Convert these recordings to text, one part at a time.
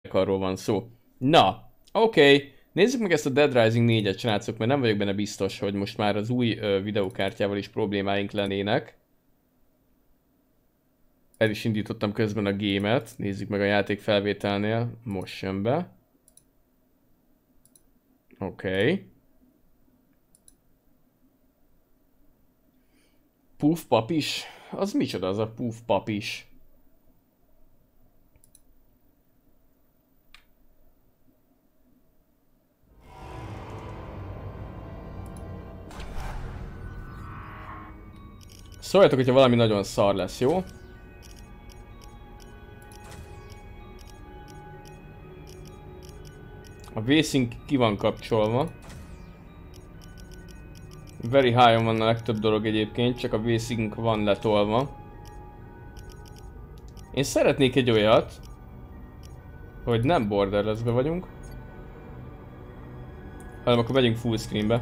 arról van szó. Na, oké. Nézzük meg ezt a Dead Rising 4-et, srácok, mert nem vagyok benne biztos, hogy most már az új videókártyával is problémáink lennének. El is indítottam közben a gémet. Nézzük meg a játék felvételnél. Most jön be. Oké. Puff papis? Az micsoda az a puff papis? Szóljatok, hogyha valami nagyon szar lesz, jó? A V-Sync ki van kapcsolva. Very high-on van a legtöbb dolog egyébként, csak a V-Sync van letolva. Én szeretnék egy olyat, hogy nem borderless-be vagyunk, hanem akkor megyünk full screenbe.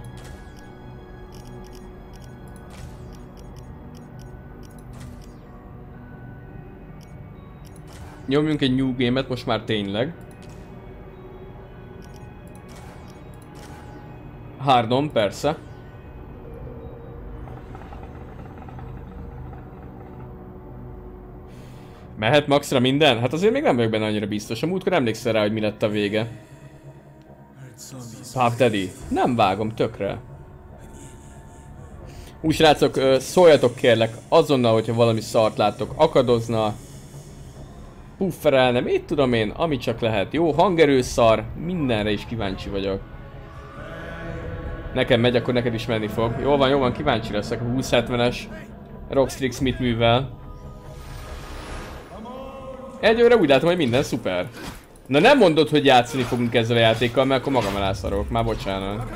Nyomjunk egy new game-et most már tényleg. Hardon, persze. Mehet maxra minden? Hát azért még nem vagyok benne annyira biztos. A múltkor emlékszel rá, hogy mi lett a vége. Puff Daddy. Nem vágom tökre. Úgy srácok, szóljatok kérlek azonnal, hogyha valami szart láttok. Akadozna. Pufferelne, mit tudom én, ami csak lehet. Jó, hangerő szar, mindenre is kíváncsi vagyok. Nekem megy, akkor neked is menni fog. Jó van, kíváncsi leszek a 2070-es Rockstrix mit művel. Egyőre úgy látom, hogy minden szuper. Na nem mondod, hogy játszani fogunk ezzel a játékkal, mert akkor magam elászarok. Már bocsánat.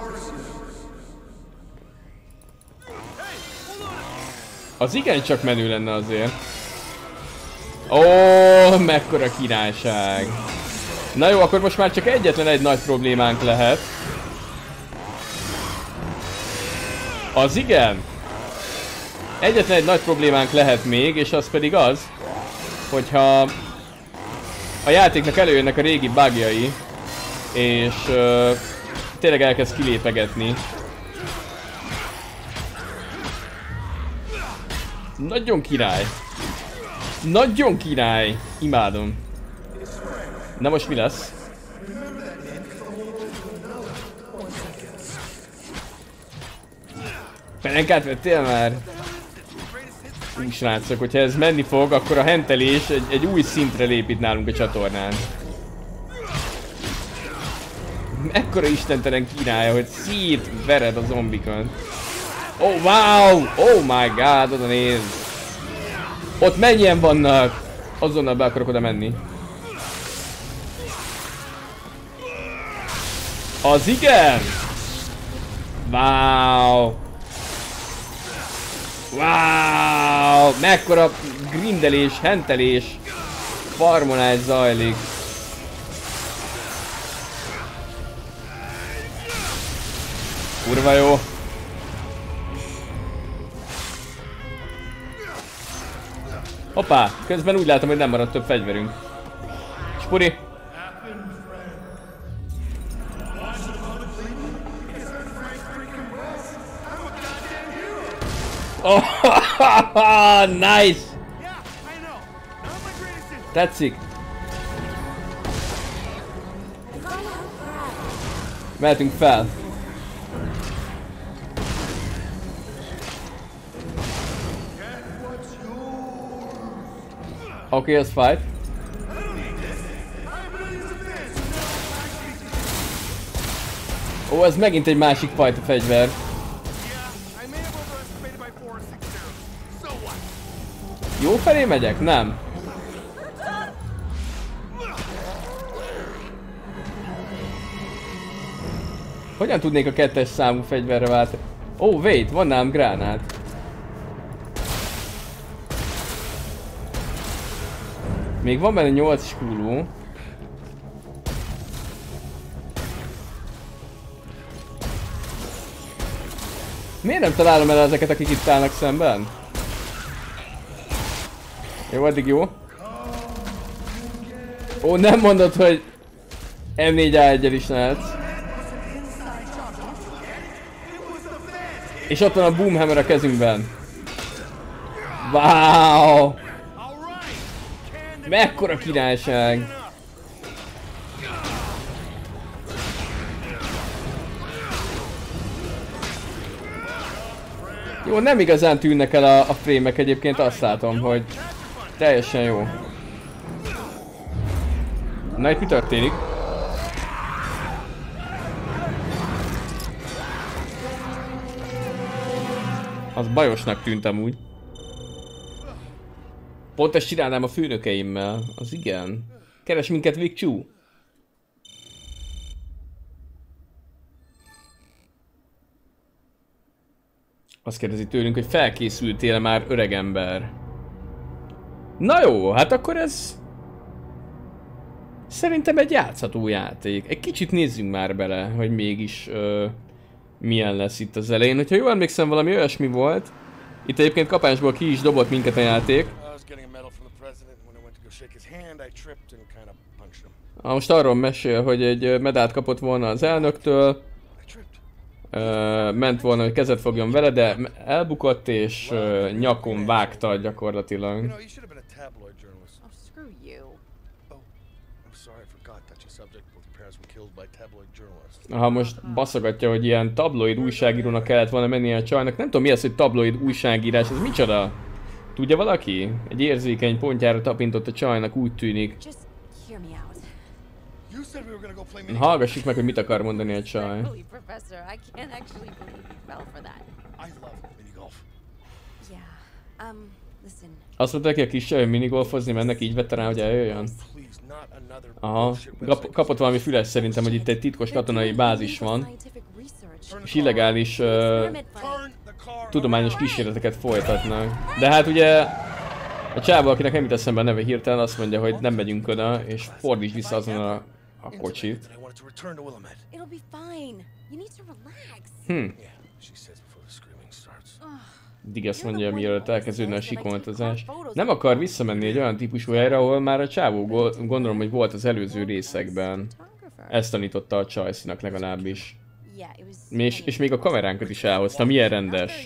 Az igencsak menő lenne azért. Ó, mekkora királyság. Na jó, akkor most már csak egyetlen egy nagy problémánk lehet. Az igen. Egyetlen egy nagy problémánk lehet még, és az pedig az, hogyha a játéknak előjönnek a régi bugjai, és tényleg elkezd kilépegetni. Nagyon király. Nagyon király. Imádom. Na most mi lesz? Pelenkát vettél már? Úgy srácok, hogyha ez menni fog, akkor a hentelés egy új szintre lép itt nálunk a csatornán. Mekkora istentelen királya, hogy szétvered a zombikon. Oh wow! Oh my god, oda nézd! Ott mennyien vannak? Azonnal be akarok oda menni. Az igen! Wow! Wow! Mekkora grindelés, hentelés, farmolás zajlik. Kurva jó! Hoppá! Közben úgy látom, hogy nem maradt több fegyverünk. Spuri! Oh, nice! Tetszik! Mehetünk fel! Oké, ez fight. Ó, ez megint egy másik fajta fegyver. Jó felé megyek? Nem. Hogyan tudnék a 2-es számú fegyverre váltani? Oh, wait, van nálam gránát. Még van benne 8 kuló. Miért nem találom el ezeket, akik itt állnak szemben? Jó, addig jó. Ó, nem mondod, hogy M4A1-el is lehetsz. És ott van a Boomhammer a kezünkben. Wow! Mekkora királyság! Jó, nem igazán tűnnek el a frémek egyébként, azt látom, hogy teljesen jó. Na, itt mi történik? Az bajosnak tűnt amúgy. Pont ezt csinálnám a főnökeimmel. Az igen. Keres minket, Vic Chu. Azt kérdezi tőlünk, hogy felkészültél már, öregember. Na jó, hát akkor ez... Szerintem egy játszható játék. Egy kicsit nézzünk már bele, hogy mégis milyen lesz itt az elején. Hogyha jól emlékszem, valami olyasmi volt. Itt egyébként kapásból ki is dobott minket a játék. Most arról mesél, hogy egy medált kapott volna az elnöktől. Ment volna, hogy kezet fogjon vele, de elbukott és nyakon vágta gyakorlatilag. Ha most baszogatja, hogy ilyen tabloid újságírónak kellett volna mennie a csajnak. Nem tudom mi az, hogy tabloid újságírás, ez micsoda? Tudja valaki? Egy érzékeny pontjára tapintott a csajnak, úgy tűnik. Hallgassuk meg, hogy mit akar mondani a csaj. Azt mondta neki a kis csaj, hogy minigolfozni mennek, így vette rá, hogy eljöjjön? Aha, kapott valami füles szerintem, hogy itt egy titkos katonai bázis van. És illegális tudományos kísérleteket folytatnak. De hát ugye a csávó, akinek nem jut eszembe a neve hirtelen, azt mondja, hogy nem megyünk oda, és fordíts vissza azon a kocsit. Addig azt mondja, mielőtt elkezdődne a sikoltozás. Nem akar visszamenni egy olyan típusú helyre, ahol már a csávó gondolom, hogy volt az előző részekben. Ezt tanította a Csajcinak legalábbis. És még a kameránkat is elhozta, milyen rendes.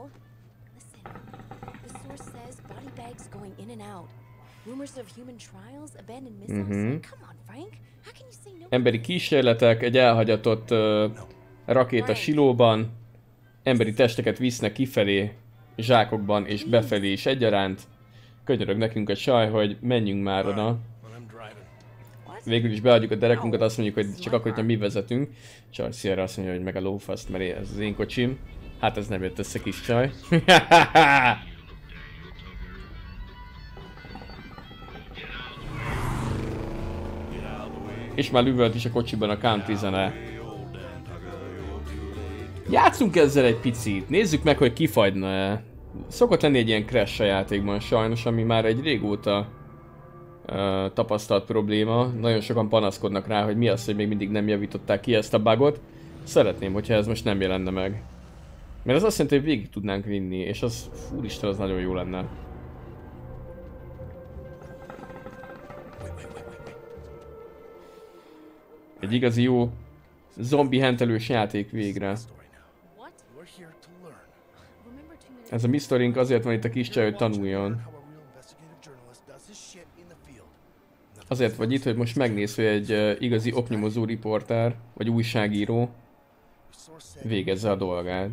Emberi kísérletek, egy elhagyatott rakéta silóban. Emberi testeket visznek kifelé, zsákokban és befelé is egyaránt. Könyörög nekünk a csaj, hogy menjünk már oda. Végül is beadjuk a derekunkat, azt mondjuk, hogy csak akkor, hogyha mi vezetünk. Charles erre azt mondja, hogy meg a lófaszt, mert ez az én kocsim. Hát ez nem jött össze, kis csaj. És már üvölt is a kocsiban a country zene. Játszunk ezzel egy picit, nézzük meg, hogy kifagyna-e. Szokott lenni egy ilyen crash a játékban sajnos, ami már egy régóta tapasztalt probléma. Nagyon sokan panaszkodnak rá, hogy mi az, hogy még mindig nem javították ki ezt a bugot. Szeretném, hogyha ez most nem jelenne meg. Mert az azt jelenti, hogy végig tudnánk vinni, és az, úristen, az nagyon jó lenne. Egy igazi jó zombi hentelős játék végre. Ez a mi sztorink azért van itt a kis csaj, hogy tanuljon. Azért vagy itt, hogy most megnéz, hogy egy igazi oknyomozó riporter, vagy újságíró végezze a dolgát.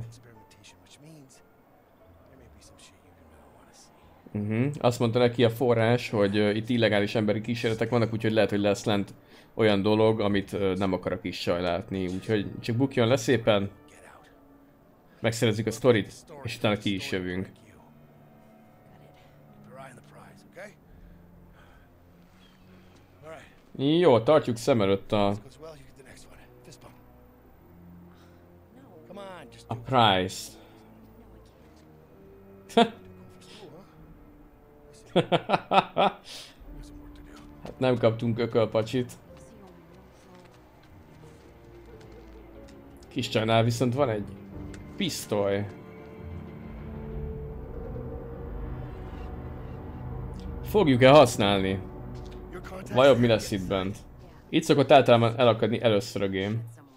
Azt mondta neki a forrás, hogy itt illegális emberi kísérletek vannak, úgyhogy lehet, hogy lesz lent olyan dolog, amit nem akar a kis csaj látni. Úgyhogy csak bukjon le szépen, megszerezzük a sztorit, és utána ki is jövünk. Jó, tartjuk szem előtt a prize. Hát nem kaptunk ökölpacsit. Kis csajnál viszont van egy pisztoly. Fogjuk-e használni? Vajon mi lesz itt bent? Itt szokott általában elakadni először a game.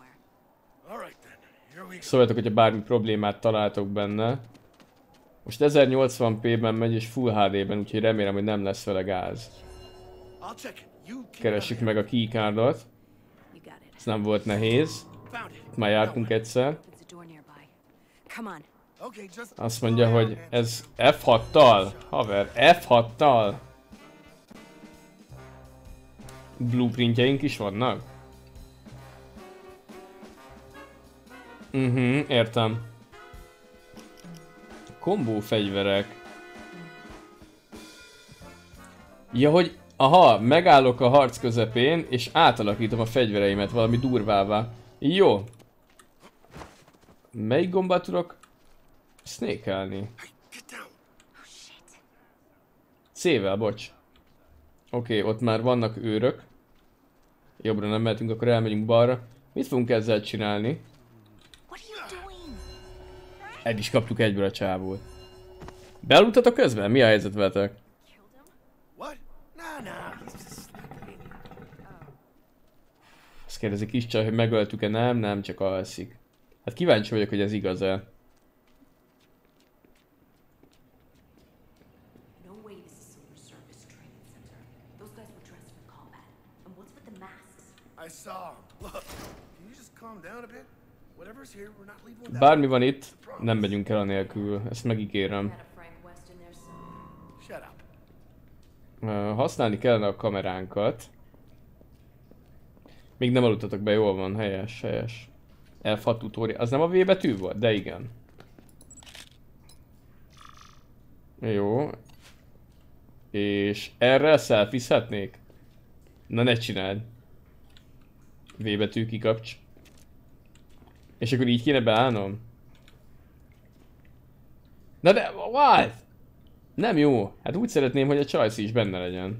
Szóljatok, hogyha bármi problémát találtok benne. Most 1080p-ben megy és Full HD-ben, úgyhogy remélem, hogy nem lesz vele gáz. Keressük meg a keycardot. Ez nem volt nehéz. Itt már jártunk egyszer. Azt mondja, hogy ez F6-tal. Haver, F6-tal. Blueprintjeink is vannak? Értem. Kombó fegyverek. Ja, hogy aha, megállok a harc közepén, és átalakítom a fegyvereimet valami durvává. Jó. Melyik gombát tudok snake-elni? C-vel, bocs. Oké, ott már vannak őrök. Jobbra nem mehetünk, akkor elmegyünk balra. Mit fogunk ezzel csinálni? El is kaptuk egyből a csávót. Bealudtatok közben? Mi a helyzet veletek? Azt kérdezi kis csaj, hogy megöltük-e? Nem, csak alszik. Hát kíváncsi vagyok, hogy ez igaz-e. Bármi van itt, nem megyünk el anélkül, ezt megígérem. Használni kellene a kameránkat. Még nem aludtatok be, jól van, helyes. F6 tutorial. Az nem a V betű volt? De igen. Jó. És erre selfizhetnék? Na ne csináld. V betű kikapcs. És akkor így kéne beállnom? Na de, what? Nem jó. Hát úgy szeretném, hogy a csajsz is benne legyen.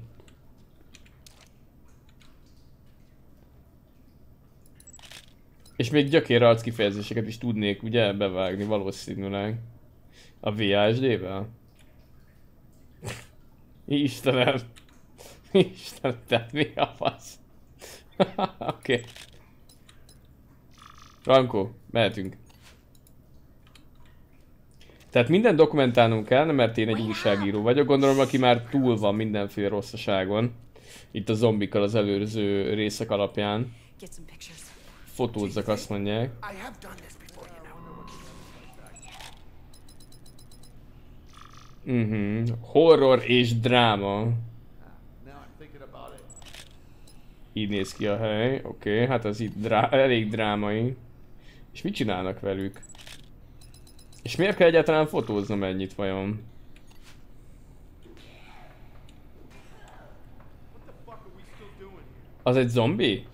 És még gyökér arc kifejezéseket is tudnék ugye bevágni valószínűleg. A VHD-vel? Istenem. Istenem, te mi a fasz? Oké. Franco, mehetünk. Tehát minden dokumentálnunk kell, mert én egy újságíró vagyok. Gondolom, aki már túl van mindenféle rosszaságon. Itt a zombikkal az előző részek alapján. Fotózzak, azt mondják. Horror és dráma. Így néz ki a hely. Oké, hát az itt elég drámai. És mit csinálnak velük? És miért kell egyáltalán fotóznom ennyit vajon? Az egy zombi?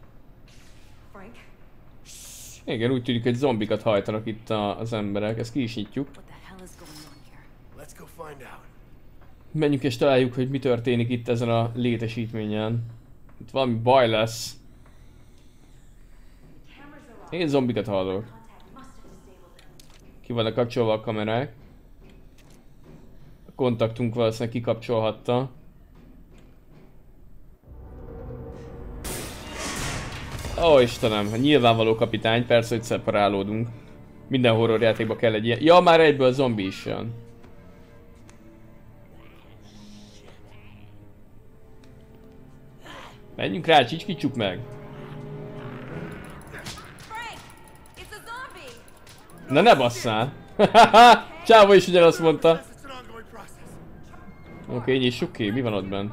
Igen, úgy tűnik, hogy zombikat hajtanak itt az emberek. Ezt ki is nyitjuk. Menjünk és találjuk, hogy mi történik itt ezen a létesítményen. Itt valami baj lesz. Én zombikat hallok. Ki vannak kapcsolva a kamerák. A kontaktunk valószínűleg kikapcsolhatta. Ó Istenem, nyilvánvaló kapitány, persze, hogy szeparálódunk. Minden horror játékban kell egy ilyen. Ja, már egyből zombi is jön. Menjünk rá, csicskítsuk meg! Na ne basszál! Csávó is ugyanazt mondta. Oké, nyissuk ki, mi van ott benn?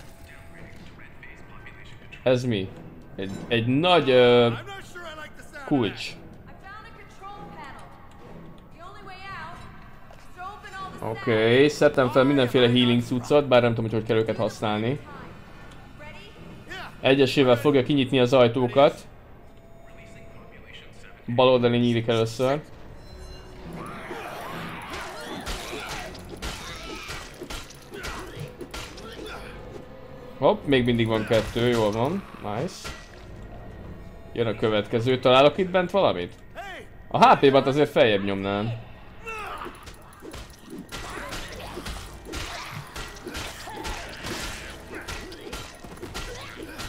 Ez mi? Egy nagy kulcs. Oké, szedtem fel mindenféle healing cuccot, bár nem tudom, hogy kell őket használni. Egyesével fogja kinyitni az ajtókat. Bal oldali nyílik először. Hopp, még mindig van kettő, jól van. Nice. Jön a következő. Találok itt bent valamit? A HP-bat azért feljebb nyomnám.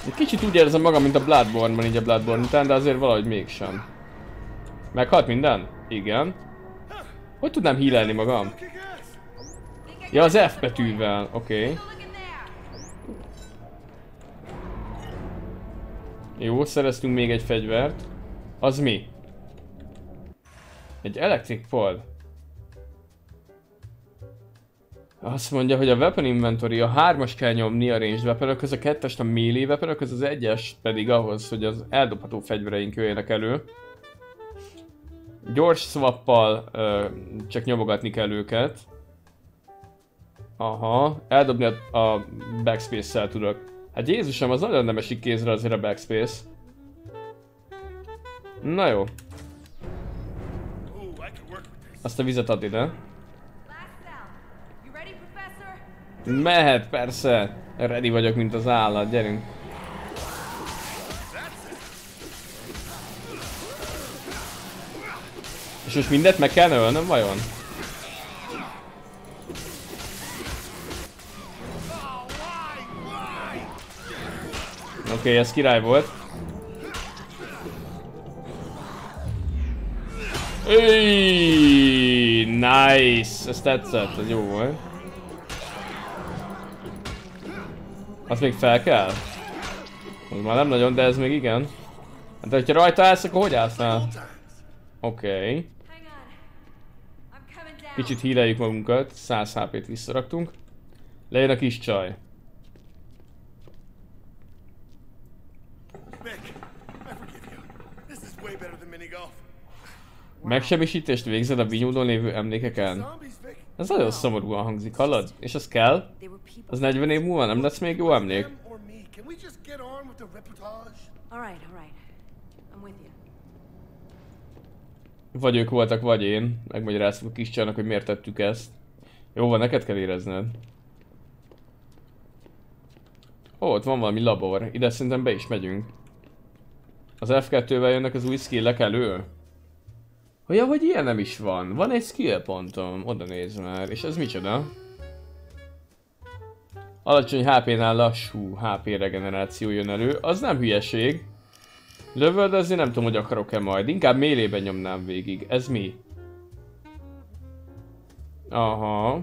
Egy kicsit úgy érzem magam, mint a Bloodborne-ban, így a Bloodborne után, de azért valahogy mégsem. Meghalt minden? Igen. Hogy tudnám healelni magam? Ja, az F betűvel, oké. Jó, szereztünk még egy fegyvert. Az mi? Egy electric pod. Azt mondja, hogy a weapon inventory, a 3-as kell nyomni a ranged weaponökhöz, a 2-est a melee weaponökhöz, az 1-es pedig ahhoz, hogy az eldobható fegyvereink jöjjenek elő. Gyors swappal csak nyomogatni kell őket. Aha, eldobni a backspace-szel tudok. Hát Jézusom, az nagyon nem esik kézre azért a backspace. Na jó. Azt a vizet add ide. Mehet, persze. Ready vagyok, mint az állat, gyerünk. És most mindet meg kell ölnöm, vajon? Oké, ez király volt. Üj, nice! Ez tetszett, ez jó volt. Azt még fel kell? Az már nem nagyon, de ez még igen. Hát hogyha rajta állsz, akkor hogy állsz rá? Oké. Kicsit healeljük magunkat, 100 HP-t visszaraktunk. Lejön a kis csaj. Megsebesítést végzed a vinyúdon lévő emlékeken? Ez nagyon szomorúan hangzik, hallod? És az kell? Az 40 év múlva nem lesz még jó emlék? Vagy ők voltak, vagy én. Megmagyaráztuk a kis csajnak, hogy miért tettük ezt. Jó van, neked kell érezned. Ó, ott van valami labor. Ide szerintem be is megyünk. Az F2-vel jönnek az új skillek elő? Ja, hogy ilyen nem is van. Van egy skill pontom. Oda nézz már. És ez micsoda? Alacsony HP-nál lassú HP regeneráció jön elő. Az nem hülyeség. Lövöldözni nem tudom, hogy akarok-e majd. Inkább mélében nyomnám végig. Ez mi? Aha.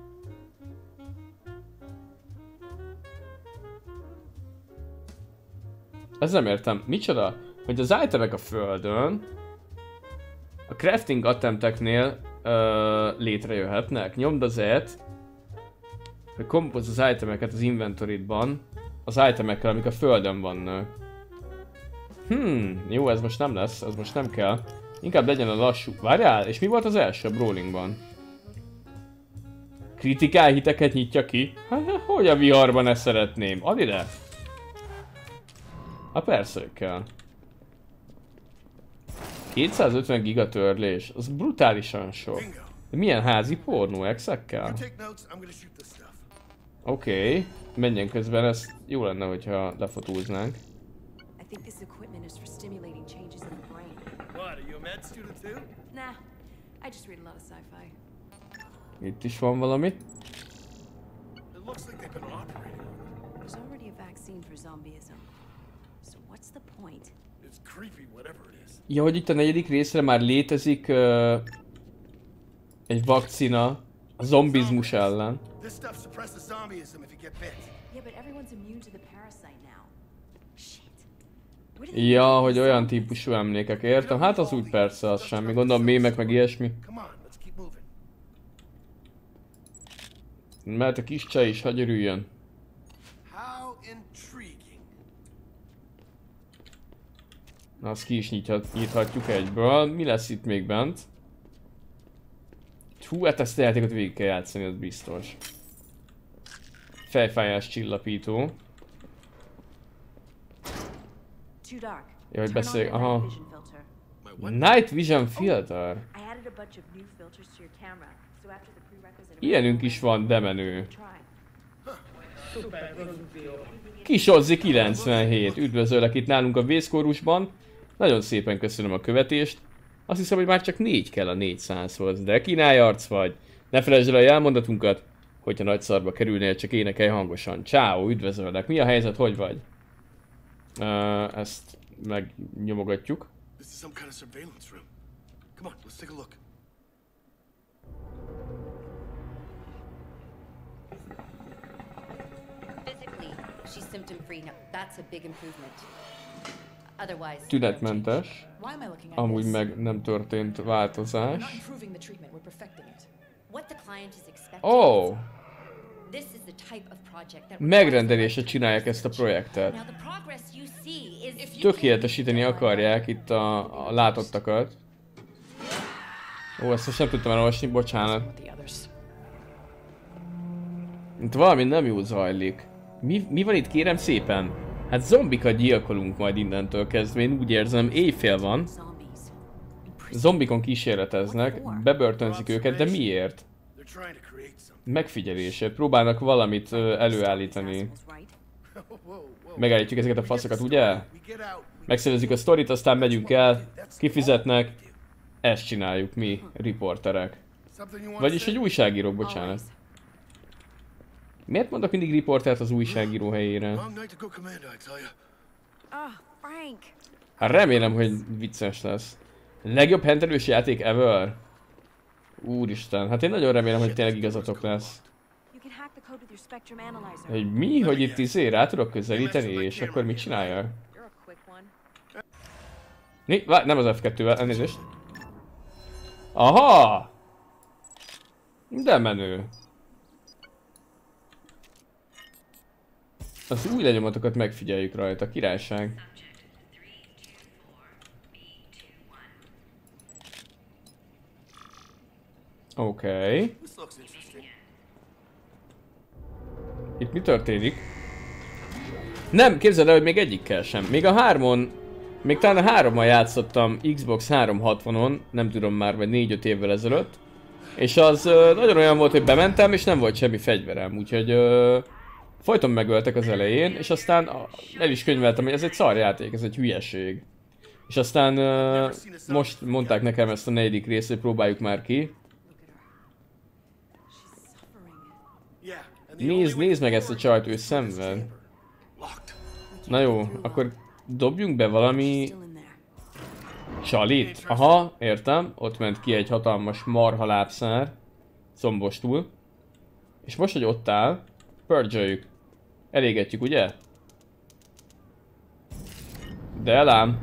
Ez nem értem. Micsoda? Hogy az itemek a földön a crafting attempteknél létrejöhetnek. Nyomd az E-t, hogy kompozz az itemeket az inventoridban az itemekkel, amik a földön vannak. Jó, ez most nem lesz, ez most nem kell. Inkább legyen a lassú. Várjál, és mi volt az első a Brawlingban? Kritikál hiteket nyitja ki? Hát, hogy a viharban ezt szeretném? Add ide! Hát persze, hogy kell. 250 giga törlés, az brutálisan sok. De milyen házi pornó exekkel? Oké, menjen közben, ez jó lenne, hogyha lefotóznánk. Itt is van valami. Ja, hogy itt a 4. részre már létezik egy vakcina a zombizmus ellen. Ja, hogy olyan típusú emlékek, értem. Hát az úgy persze, az semmi. Gondolom mémek meg ilyesmi. Mert a kis csaj is, hagy örüljön. Na, azt ki is nyithatjuk egyből. Mi lesz itt még bent? Hú, hát ezt a játékot végig kell játszani, az biztos. Fejfájás csillapító. Ja, hogy beszélj, aha. Night Vision Filter. Ilyenünk is van, de menő. Kisozzi 97, üdvözöllek itt nálunk a vészkórusban. Nagyon szépen köszönöm a követést. Azt hiszem, hogy már csak 4 kell a 400-hoz, de kínálj arc vagy. Ne felejtsd el a jelmondatunkat, hogyha nagy szarba kerülnél, csak énekelj hangosan. Ciao, üdvözöllek, mi a helyzet, hogy vagy? Ezt megnyomogatjuk. This is some kind of surveillance room. Come on, let's take a look. Physically, she's symptom-free. Now, that's a big improvement. Otherwise, Tünetmentes. Why am I looking at Amúgy this? meg nem történt We're változás. not improving the treatment, we're perfecting it. what the client is expecting. Oh! This is the type of project that Megrendelésre csinálják ezt a projektet. Now the progress you see is Tökéletesíteni akarják itt a látottakat. Ó, ezt most nem tudtam elolvasni, bocsánat. With the others. Itt valami nem jó zajlik. Mi van itt, kérem szépen? Hát zombikat gyilkolunk majd innentől kezdve, én úgy érzem, éjfél van. zombies. Zombikon kísérleteznek, bebörtönzik őket, de miért? They're trying to create something. Megfigyelésért, próbálnak valamit előállítani. Whoa, whoa. Megállítjuk ezeket a faszokat, ugye? We get out. Megszerezzük a sztorit, aztán megyünk el, kifizetnek. Ezt csináljuk mi, riporterek. Something you want Vagyis to egy say? újságíró, bocsánat. Miért mondok mindig riportert az újságíró helyére? Long night to go commando, I tell you. Oh, Frank. Hát remélem, hogy vicces lesz. Legjobb hentelős játék ever? Úristen, hát én nagyon remélem, hogy tényleg igazatok lesz. You can hack the code with your Spectrum analyzer. Hogy mi, hogy itt rá tudok közelíteni, és akkor mit csinálja? You're a quick one. Mi? Nem az F2-vel, elnézést. Aha! De menő. Az új lenyomatokat megfigyeljük rajta, királyság. Oké. This looks interesting. Itt mi történik? Nem, képzeld el, hogy még egyikkel sem. Még a 3-on, még talán a 3-mal játszottam Xbox 360-on, nem tudom már, vagy 4-5 évvel ezelőtt. És az nagyon olyan volt, hogy bementem, és nem volt semmi fegyverem, úgyhogy folyton megöltek az elején, és aztán el is könyveltem, hogy ez egy szarjáték, ez egy hülyeség. És aztán most mondták nekem ezt a 4. részt, hogy próbáljuk már ki. Yeah. And the only way Nézd to meg ezt a forward csajt, ő is szenved. locked. Na jó, akkor dobjunk be valami Still in there. csalit. Aha, értem. Ott ment ki egy hatalmas marha lábszár. Combostul. És most, hogy ott áll, purge-öljük. Elégetjük, ugye? De elám.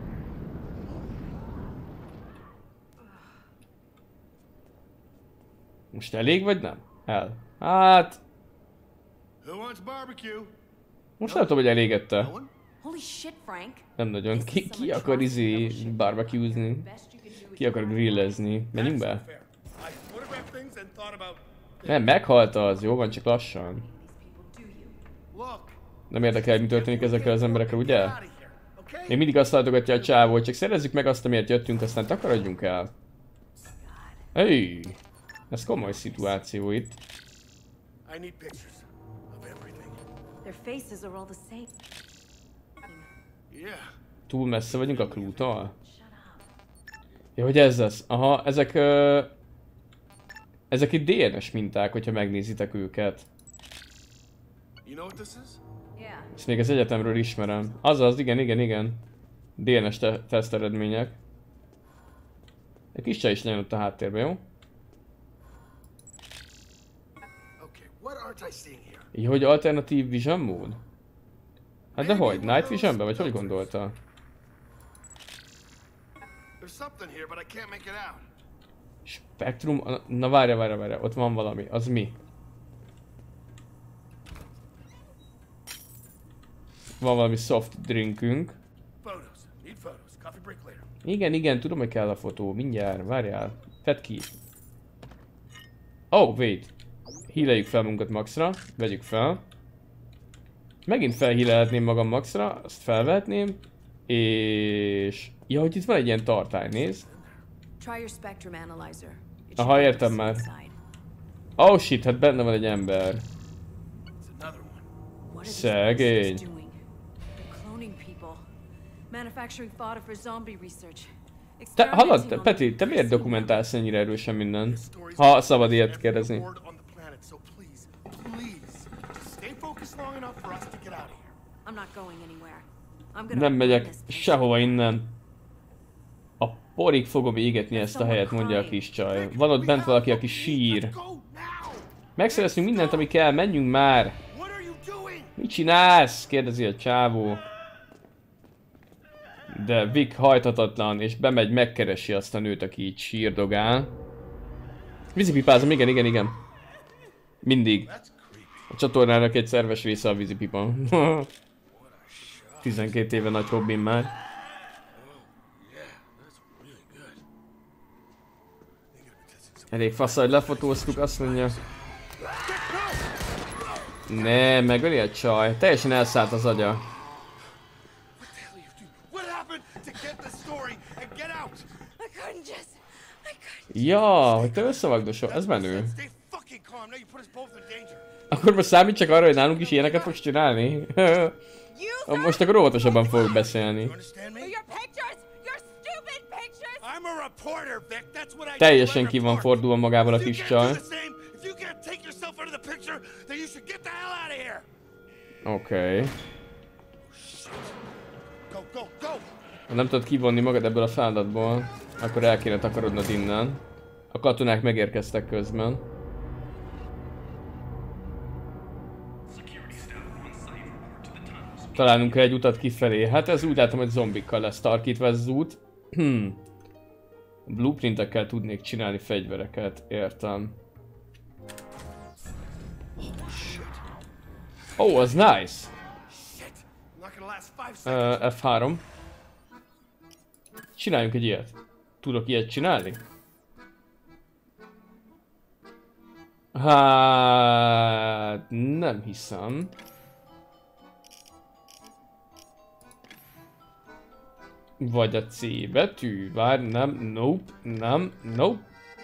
Most elég, vagy nem? El. Hát... Who wants barbecue? Most nem tudom, hogy elégette. No one? Holy shit, Frank. Nem nagyon. Ki akar barbecuezni? Ki akar grillezni? Menjünk be? Fair. I photographed things and thought about. Nem, meghalt az. Jó van, csak lassan. Look. Nem érdekel, mi történik ezekkel az emberekkel, Get ugye? out of here, okay? Még mindig azt látogatja a csávó, csak szerezzük meg azt, amiért jöttünk, aztán takarodjunk el. Hey, ez komoly szituáció itt. I need pictures of everything. Their faces are all the same. Yeah. Túl messze vagyunk a Crew-tól? Shut up. Ja, hogy ez lesz. Aha, ezek... ezek itt DNS minták, hogyha megnézitek őket. You know what this is? Yeah. Ezt még az egyetemről ismerem. Azaz, igen. DNS teszt eredmények. Egy kis csaj is legyen ott a háttérben, jó? Okay, what aren't I seeing here? Így, hogy alternatív vision mód? Hát de hogy? Night visionben? Vagy hogy gondolta? There's something here, but I can't make it out. Spektrum? Na várja, ott van valami. Az mi? Van valami soft drinkünk. Photos. Need photos. Coffee break later. Igen, tudom, hogy kell a fotó. Mindjárt, várjál. Fedd ki. Oh, wait. Híleljük fel magunkat maxra. Vegyük fel. Megint felhílelhetném magam maxra. Azt felvehetném. És... Ja, hogy itt van egy ilyen tartály, nézd. Try your Spectrum analyzer. It Aha, should értem be már. inside. Oh shit, hát benne van egy ember. It's another one. What are these Szegény. monsters doing? They're cloning people. Manufacturing fodder for zombie research. Te, hallod, Experimenting on Peti, te miért increasing dokumentálsz ennyire erősen mindent? This story's Ha szabad ilyet every kérdezni. ward on the planet, so please, just stay focused long enough for us to get out of here. numbers. I'm not going anywhere. Nem megyek sehova innen. A porig fogom égetni ezt a helyet, mondja a kis csaj. Van ott bent valaki, aki sír. Megszereztünk mindent, ami kell, menjünk már! Mit csinálsz? Kérdezi a csávó. De Vic hajthatatlan, és bemegy, megkeresi azt a nőt, aki így sírdogál. Vízipipázom, igen. Mindig. A csatornának egy szerves része a vízipipa. 12 éve nagy hobbim már. Elég fasz, hogy lefotóztuk, azt mondja. Ne, megöli a csaj. Teljesen elszállt az agya. Ja, hogy te összevagdosol, ez menő. Akkor most számít csak arra, hogy nálunk is ilyeneket fogsz csinálni? Most akkor óvatosabban fogok beszélni. Teljesen ki van fordulva magával a kis csaj. Oké. Ha nem tudod kivonni magad ebből a feladatból, akkor el kéne takarodnod innen. A katonák megérkeztek közben. Találnunk kell egy utat kifelé. Hát ez úgy látom, hogy zombikkal lesz tarkítva ez az út. Blueprintekkel tudnék csinálni fegyvereket, értem. Oh, az nice! F3. Csináljunk egy ilyet. Tudok ilyet csinálni? Hát nem hiszem. Vagy a C betű, várj, nem, nope, nem, nope.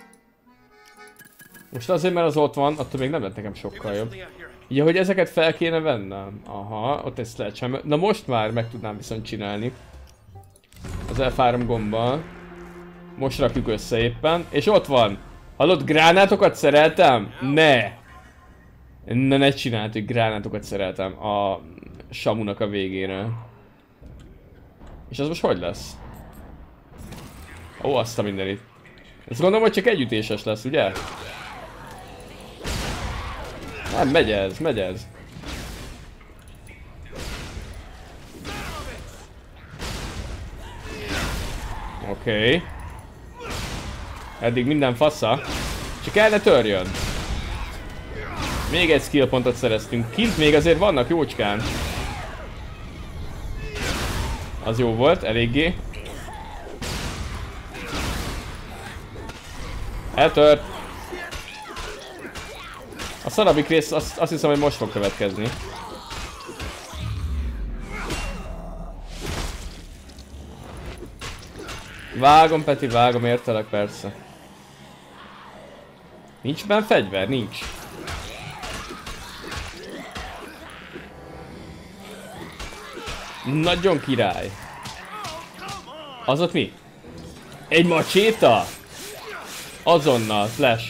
Most azért, mert az ott van, attól még nem lett nekem sokkal jobb. Ja, hogy ezeket fel kéne vennem. Aha, ott egy sledgehammer. Na most már meg tudnám viszont csinálni. Az F3 gombbal. Most rakjuk össze éppen, és ott van. Hallod, gránátokat szereltem? Ne! Ne csináld, hogy gránátokat szereltem a samunak a végére. És ez most hogy lesz? Ó, azt a mindenit. Ezt gondolom, hogy csak együttéses lesz, ugye? Nem, megy ez, megy ez. Oké. Eddig minden fassa. Csak el ne törjön. Még egy skill pontot szereztünk. Kint még azért vannak jócskán. Az jó volt, eléggé. Eltört. A szarabik rész azt hiszem, hogy most fog következni. Vágom, Peti, vágom, értelek persze. Nincs benne fegyver? Nincs. Nagyon király. Az ott mi? Egy macséta? Azonnal, flash.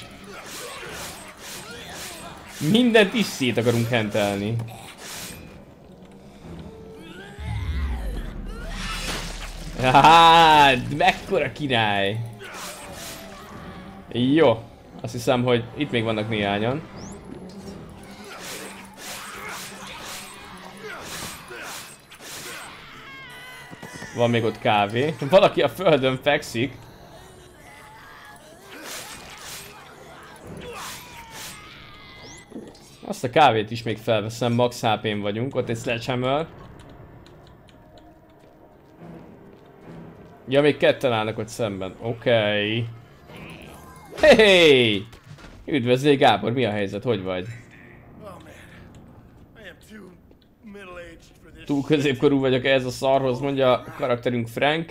Mindent is szét akarunk hentelni. Hát, mekkora király. Jó. Azt hiszem, hogy itt még vannak néhányan. Van még ott kávé. Valaki a földön fekszik. Azt a kávét is még felveszem, max HP-n vagyunk, ott egy sledgehammer. Ja, még ketten állnak ott szemben, oké. Hey! Üdvözlj Gábor, mi a helyzet, hogy vagy? Túl középkorú vagyok ehhez a szarhoz, mondja a karakterünk Frank.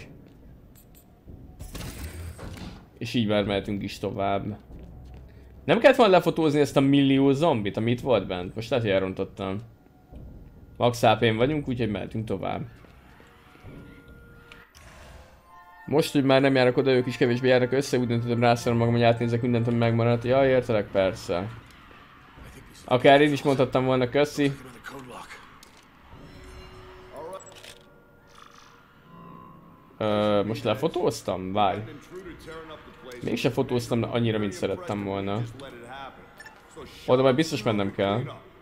És így már mehetünk is tovább. Nem kellett volna lefotózni ezt a millió zombit, ami itt volt bent? Most lehet, hogy elrontottam. Max HP-n vagyunk, úgyhogy mehetünk tovább. Most, hogy már nem járok oda, ők is kevésbé járnak össze, úgy döntöttem rászállom magam, hogy átnézek mindent, ami megmaradt. Ja, értelek, persze. Akár én is mondhattam volna, köszi. Most lefotóztam? Várj. Mégse fotóztam annyira, mint szerettem volna. Oda majd biztos mennem kell.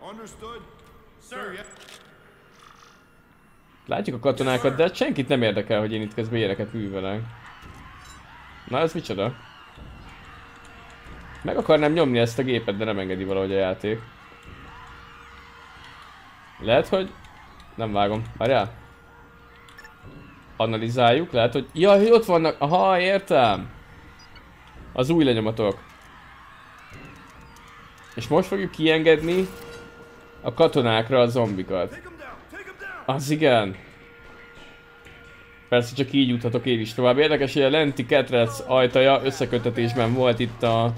Látjuk a katonákat, de senkit nem érdekel, hogy én itt közben ilyeneket művelek. Na ez micsoda? Meg akarnám nyomni ezt a gépet, de nem engedi valahogy a játék. Lehet, hogy... Nem vágom. Várjál. Analizáljuk, lehet, hogy... Jaj, ott vannak... Aha, értem! Az új lenyomatok. És most fogjuk kiengedni a katonákra a zombikat. Az igen. Persze csak így juthatok én is tovább. Érdekes, hogy a lenti ketrec ajtaja összekötetésben volt itt a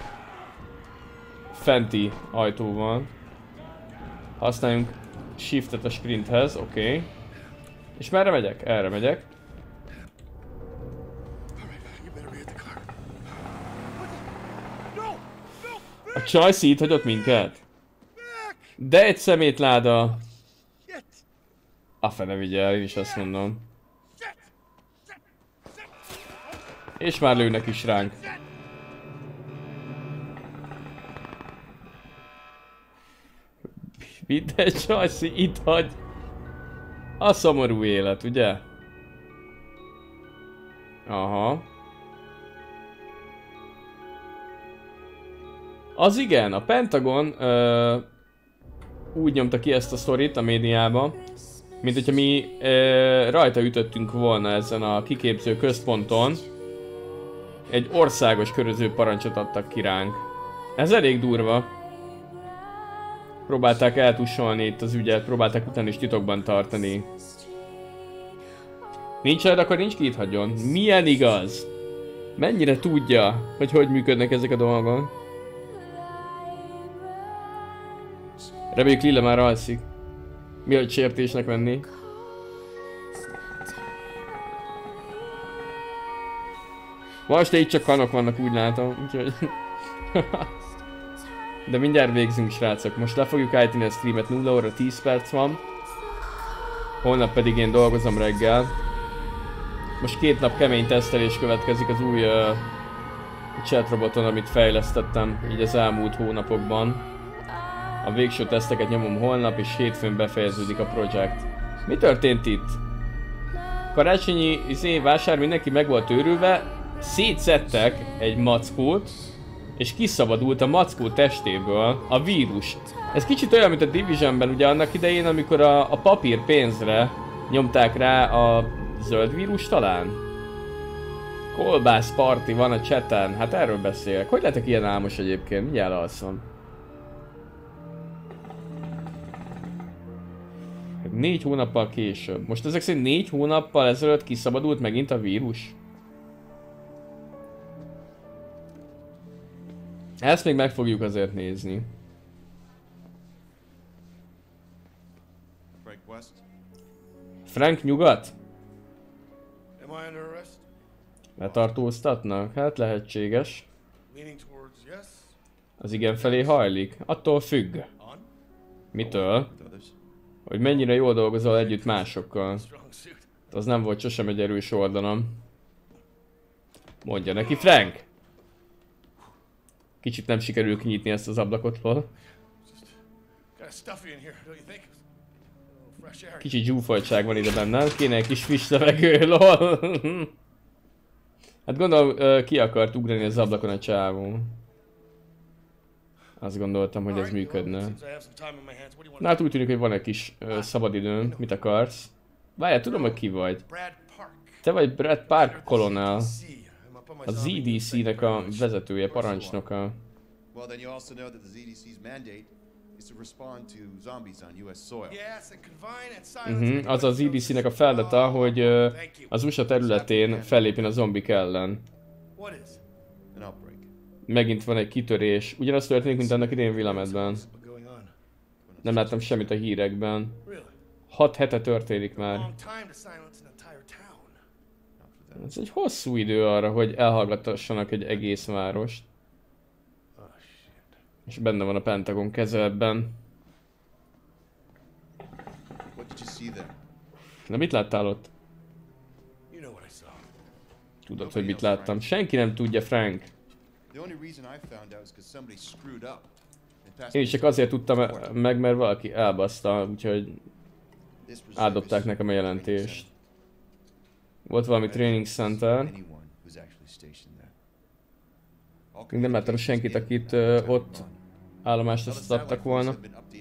fenti ajtóval. Használjunk shiftet a sprinthez, oké. És merre megyek? Erre megyek. A Csajci itt hagyott minket? De egy szemétláda! A fene vigyel, én is azt mondom. És már lőnek is ránk. Minden Csajci itt hagy. A szomorú élet, ugye? Aha. Az igen, a Pentagon úgy nyomta ki ezt a sztorit a médiába, mint hogyha mi rajta ütöttünk volna ezen a kiképző központon. Egy országos köröző parancsot adtak ki ránk. Ez elég durva. Próbálták eltussolni itt az ügyet, próbálták utána is titokban tartani. Nincs rajta, akkor nincs ki, itt hagyjon. Milyen igaz? Mennyire tudja, hogy hogy működnek ezek a dolgok? Reméljük Lila már alszik. Mielőtt sértésnek venni. Most itt csak kanok vannak, úgy látom, úgyhogy... De mindjárt végzünk, srácok. Most le fogjuk állítani a streamet, 0 óra 10 perc van. Holnap pedig én dolgozom reggel. Most 2 nap kemény tesztelés következik az új chatroboton, amit fejlesztettem így az elmúlt hónapokban. A végső teszteket nyomom holnap, és hétfőn befejeződik a projekt. Mi történt itt? Karácsonyi vásár mindenki meg volt őrülve, szétszedtek egy mackót, és kiszabadult a mackó testéből a vírus. Ez kicsit olyan, mint a Divisionben, ugye annak idején, amikor a papír pénzre nyomták rá a zöld vírus talán? Kolbász party van a chaten, hát erről beszélek. Hogy lehetek ilyen álmos egyébként? Mindjárt alszom. 4 hónappal később. Most ezek szerint 4 hónappal ezelőtt kiszabadult megint a vírus? Ezt még meg fogjuk azért nézni. Frank West? Frank nyugat? Am I under arrest? Letartóztatnak? Hát lehetséges. Leaning towards yes. Az igen felé hajlik. Attól függ. On? Mitől? Hogy mennyire jól dolgozol együtt másokkal. Strong suit. Az nem volt sosem egy erős oldalom. Mondja neki, Frank! Kicsit nem sikerül kinyitni ezt az ablakot, lol. Kind of stuffy in here, don't you think? Fresh air. Kicsit zsúfoltság van ide benne, kéne egy kis friss levegő, lol. Hát gondolom ki akart ugrani az ablakon a csávó. Azt gondoltam, hogy ez működne. Na hát úgy tűnik, hogy van egy kis szabadidőn. Mit akarsz? Várjál, tudom, hogy ki vagy. Te vagy Brad Park kolonel. A ZDC-nek a vezetője, parancsnoka. Well, then you also know that the ZDC's mandate is to respond to zombies on US soil. Az a ZDC-nek a feladata, hogy az USA területén fellépjen a zombik ellen. An outbreak. Megint van egy kitörés. Ugyanaz történik, mint annak idén Villametben. Nem láttam semmit a hírekben. 6 hete történik már. Ez egy hosszú idő arra, hogy elhallgatassanak egy egész várost. És benne van a Pentagon keze ebben. What did you see there? Na mit láttál ott? You know what I saw. Tudod, hogy mit láttam. Senki nem tudja, Frank. The only reason I found out is because somebody screwed up. Én is csak azért tudtam meg, mert valaki elbaszta, úgyhogy átdobták nekem a jelentést. Volt valami training center. Még nem láttam senkit, akit ott állomást adtak volna.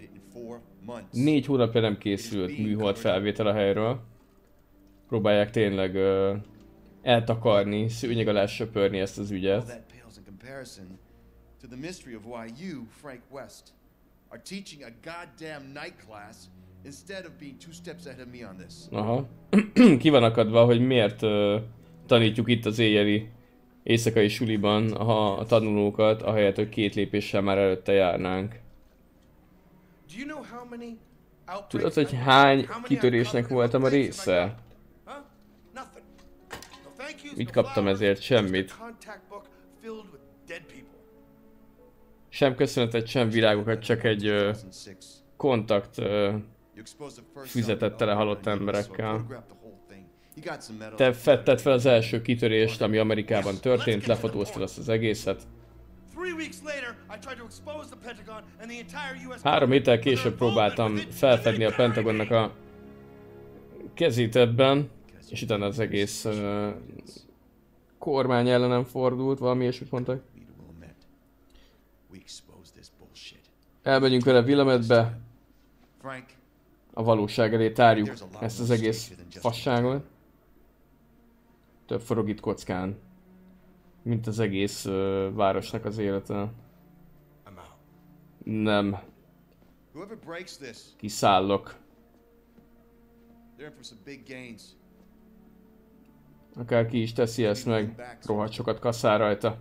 4 hónapja nem készült műhold felvétel a helyről. Próbálják tényleg eltakarni, szőnyeg alá söpörni ezt az ügyet. To the mystery of why you, Frank West, are teaching a goddamn night class instead of being 2 steps ahead of me on this. Aha. Ki van akadva, hogy miért tanítjuk itt az éjszakai suliban a tanulókat, ahelyett, hogy 2 lépéssel már előtte járnánk. Tudod, hogy hány kitörésnek voltam a része? Mit kaptam ezért? Semmit. Sem köszönetet, sem virágokat, csak egy kontakt füzetet tele halott emberekkel. Te fetted fel az első kitörést, ami Amerikában történt, lefotóztad azt az egészet. 3 héttel később próbáltam felfedni a Pentagonnak a kezét ebben, és utána az egész kormány ellenem fordult, valami ilyesmit mondtak. Elmegyünk vele Willamette-be, a valóság elé tárjuk ezt az egész fasságot. Több forog itt kockán, mint az egész városnak az élete. Nem. Kiszállok. Akár ki is teszi ezt meg, rohadt sokat kaszál rajta.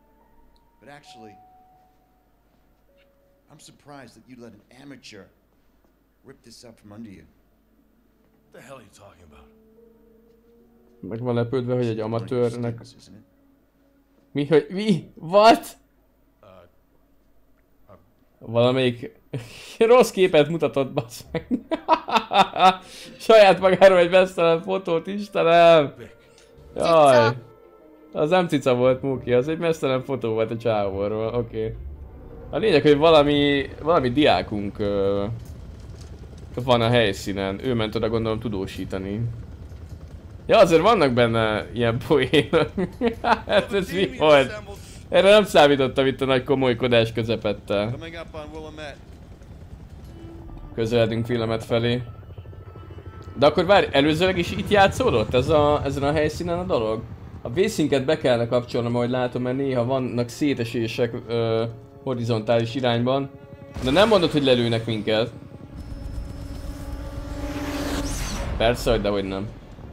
I'm surprised that you let an amateur rip this up from under you. What the hell are you talking about? Meg van lepődve, hogy egy amatőrnek... Mi? Hogy... Mi? What? Valamelyik... rossz képet mutatott, bassz meg. Saját magáról egy mesztelen fotót, Istenem! Jaj! Az nem cica volt, Muki, az egy mesztelen fotó volt a csávóról, oké. A lényeg, hogy valami diákunk van a helyszínen. Ő ment oda, gondolom, tudósítani. Ja, azért vannak benne ilyen poénok. Hát ez mi volt? Erre nem számítottam itt a nagy komolykodás közepette. Közeledünk Willamette felé. De akkor várj, előzőleg is itt játszódott ezen a helyszínen a dolog? A vészínket be kellene kapcsolnom, ahogy látom, mert néha vannak szétesések horizontális irányban. De nem mondod, hogy lelőnek minket. Persze, hogy dehogy nem.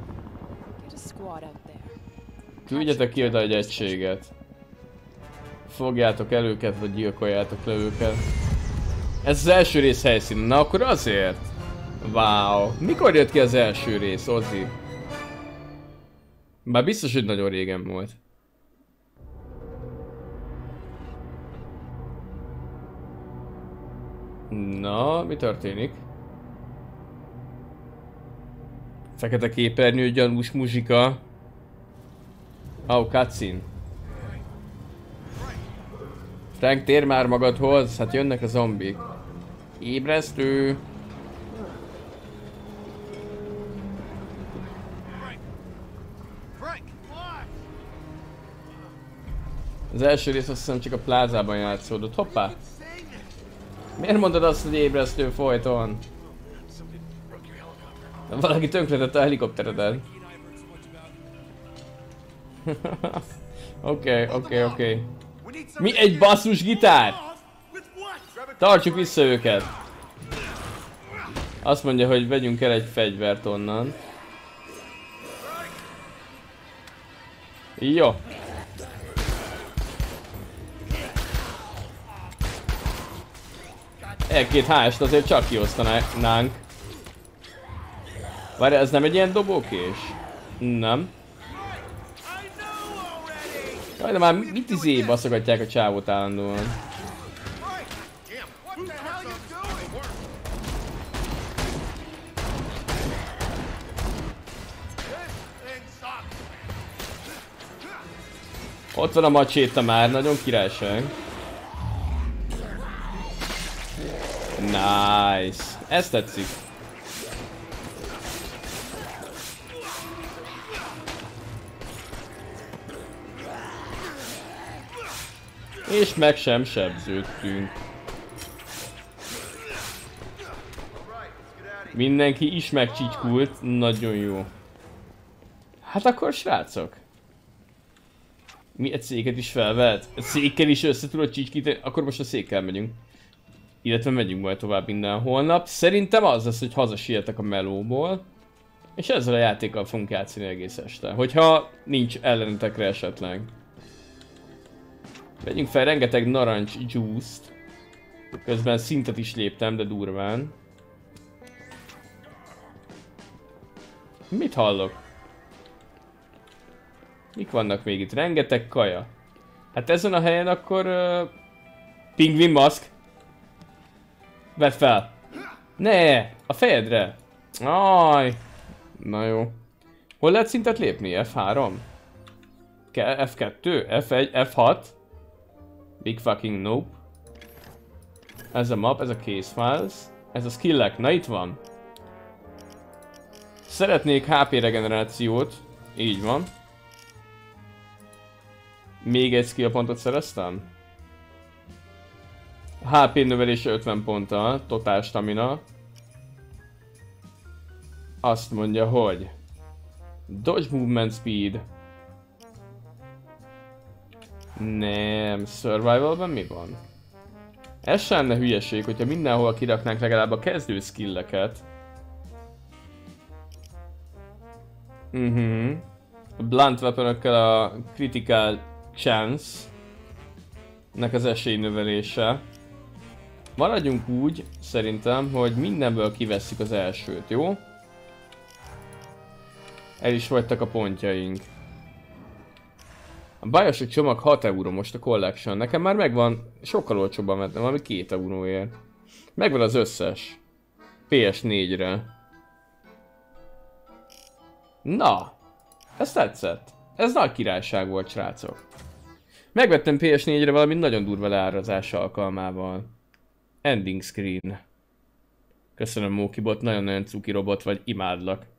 Küldjetek ki oda egy egységet. Fogjátok el őket, vagy gyilkoljátok le őket. Ez az első rész helyszín. Na akkor azért? Wow. Mikor jött ki az első rész, Ozzy? Bár biztos, hogy nagyon régen volt. Na, mi történik? Fekete képernyő, gyanús muzsika. Cutscene. Frank, tér már magadhoz, hát jönnek a zombik. Ébresztő. Az első rész azt hiszem csak a plázában játszódott. Hoppá! Miért mondod azt, hogy ébresztő folyton? Valaki tönkretette a helikopteredet. Oké. Mi egy basszus gitár? Tartsuk vissza őket. Azt mondja, hogy vegyünk el egy fegyvert onnan. Jó. Egy-két hást azért csak kiosztanánk. Várj, ez nem egy ilyen dobókés? Nem. Jaj, de már mit izé baszogatják a csávót állandóan? Ott van a macséta már, nagyon királyság. Nice. Ez tetszik. És meg sem sebződtünk. Mindenki is megcsicskult, nagyon jó. Hát akkor srácok. Mi egy széket is felvehet? Egy székkel is össze tudod csicskítani? Akkor most a székkel megyünk. Illetve megyünk majd tovább minden holnap. Szerintem az lesz, hogy hazasietek a melóból. És ezzel a játékkal fogunk játszani egész este. Hogyha nincs ellenetekre esetleg. Vegyünk fel rengeteg narancs juice-t. Közben szintet is léptem, de durván. Mit hallok? Mik vannak még itt? Rengeteg kaja. Hát ezen a helyen akkor... Pingvin maszk. Vedd fel. Ne! A fejedre. Aj. Na jó. Hol lehet szintet lépni? F3? F2? F1? F6? Big fucking nope. Ez a map, ez a case files. Ez a skillek. Na itt van. Szeretnék HP regenerációt. Így van. Még egy skill pontot szereztem. HP növelése 50 ponttal. Totál stamina. Azt mondja, hogy Dodge movement speed. Nem, survivalban mi van? Ez sem lenne hülyeség, hogyha mindenhol kiraknánk legalább a kezdő skilleket. A blunt weaponökkel a critical chance nek az esély növelése. Maradjunk úgy, szerintem, hogy mindenből kivesszük az elsőt, jó? El is vagytak a pontjaink. A Bioshock csomag 6 euró most a collection. Nekem már megvan, sokkal olcsóbban vettem, valami 2 euróért. Megvan az összes. PS4-re. Na, ez tetszett. Ez nagy királyság volt, srácok. Megvettem PS4-re valami nagyon durva leárazás alkalmával. Ending screen. Köszönöm, Mókibot, nagyon-nagyon cuki robot vagy, imádlak.